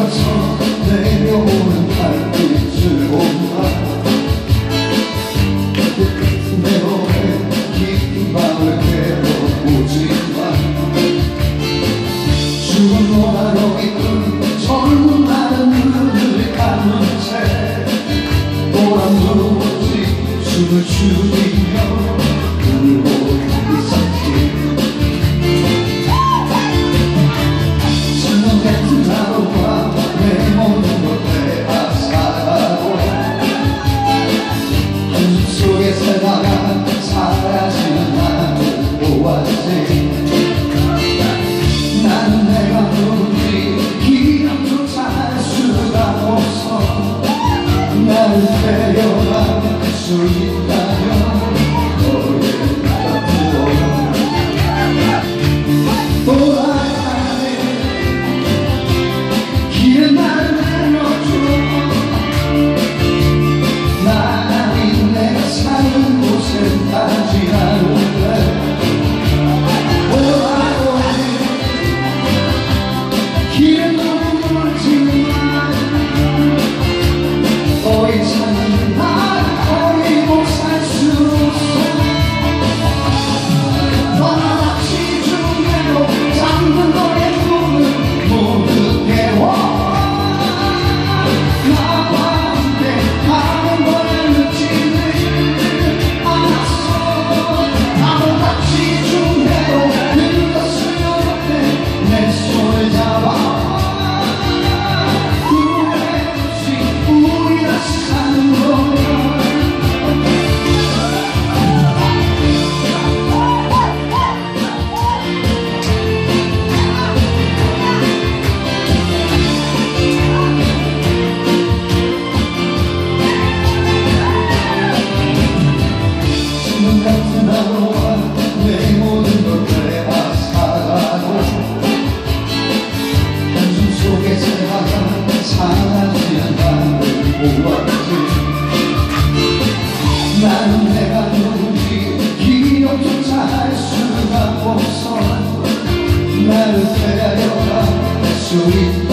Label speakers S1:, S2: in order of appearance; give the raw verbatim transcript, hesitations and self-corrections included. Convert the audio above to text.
S1: 내려서 내려오는 달빛을 본다. 끝끝은 내 노래 깊은 밤을 깨워보지만 죽은 노라로 이끈 젊은 나는 눈을 감은 채 또한 누구지 숨을 죽이며 울고 있었지. 천년 같은 하루가 내 모든 걸 빼앗아가고 한숨 속에 살다가 사라지는 나를 보았지. 나는 내가 누군지 기억조차 할 수가 없어. 나를 데려갈 수 있다면 너의 곁으로 돌아가네. 길에 나를 내려줘. 나 아닌 내가 사는 곳에 가지 않을래. 길에 눈물 지만 더 이상은 날 버리고 살 수 없어. 너같이 중대로 잠든 너의 꿈을 모두 깨워. 나와 함께 가는 걸 늦지는 않았어. 나같이 중대로 그것을 옆에 내 손을 잡아. 같은 하루와 내 모든 걸 빼앗아가고 한숨 속에 새하얀 사라지는 나를 보았지. 나는 내가 누군지 기억조차 할 수가 없어. 나를 데려갈 수 있다.